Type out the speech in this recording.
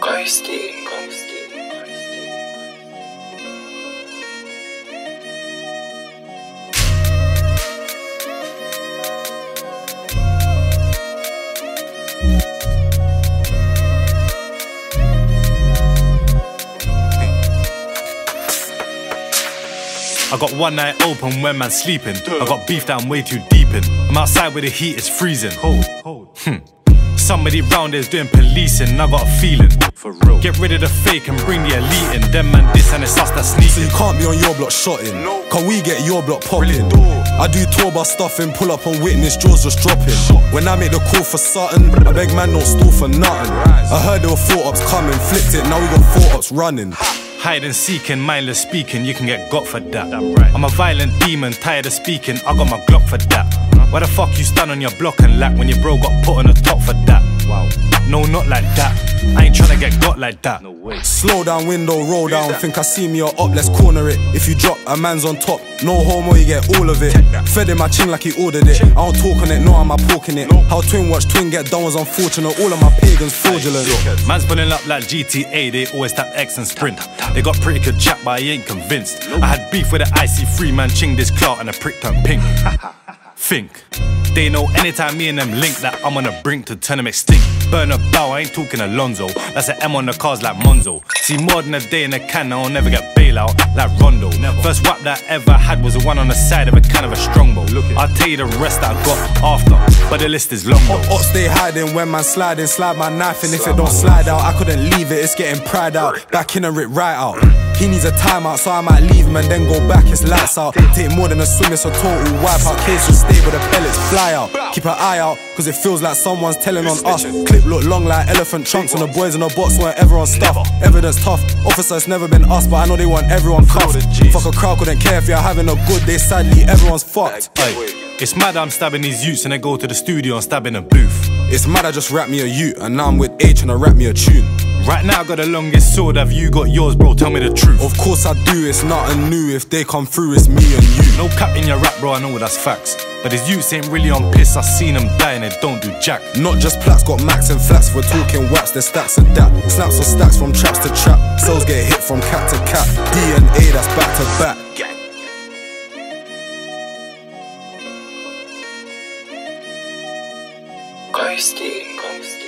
Ghosty. I got one night open when man's sleeping. I got beef that I'm way too deep in. I'm outside where the heat is freezing. Somebody round there's doing policing. I got a feeling. For real. Get rid of the fake and bring the elite in. Them man this and it's us that sneaking. So you can't be on your block shotting. Can we get your block popping? I do tour bus stuffing, pull up on witness, jaws just dropping. When I make the call for Sutton, I beg man don't stall for nothing. I heard there were 4 ups coming, flipped it, now we got 4 ups running. Hide and seeking, mindless speaking, you can get got for that. I'm a violent demon, tired of speaking, I got my Glock for that. Why the fuck you stand on your block and lack when your bro got put on the top for that? Wow. No, not like that. I ain't tryna get got like that. No way. Slow down, window, roll down. Think I see me or up, let's corner it. If you drop, a man's on top. No homo, you get all of it. Fed in my chin like he ordered it. I don't talk on it, no, I'm a porking it. How twin watch twin get done was unfortunate. All of my pagans fraudulent. Man's pulling up like GTA, they always tap X and sprint. They got pretty good chat, but I ain't convinced. I had beef with the IC3 man, ching this clout and a prick turned pink. Think. They know anytime me and them link that I'm on the brink to turn them extinct. Burn a bow, I ain't talking Alonzo. That's an M on the cars like Monzo. See more than a day in a can, I'll never get bailout like Rondo. First whack that I ever had was the one on the side of a kind of a strongbow. I'll tell you the rest that I got after, but the list is long though. Ops stay hiding when man sliding, slide my knife, and if it don't slide out, I couldn't leave it, it's getting pried out. Back in and rip right out. He needs a timeout, so I might leave him and then go back, it's lights out. Take more than a swim, it's a total wipeout. Case will stay with the pellets, fly out. Keep an eye out, cause it feels like someone's telling on us. Clip look long like elephant trunks, and the boys in the box want everyone stuff. Evidence tough, officer it's never been us, but I know they want everyone cuffed. Fuck a crowd, couldn't care if you're having a good day, sadly everyone's fucked. It's mad I'm stabbing these youths and they go to the studio and stab in a booth. It's mad I just rap me a ute, and now I'm with H and I rap me a tune. Right now I got the longest sword, have you got yours bro, tell me the truth. Of course I do, it's nothing new, if they come through it's me and you. No cap in your rap bro, I know that's facts. But these youths ain't really on piss, I seen them die and they don't do jack. Not just plats, got max and flats, we're talking waps, there's stacks of that. Snaps or stacks from traps to trap, cells get hit from cat to cat. DNA that's back to back. Ghosty.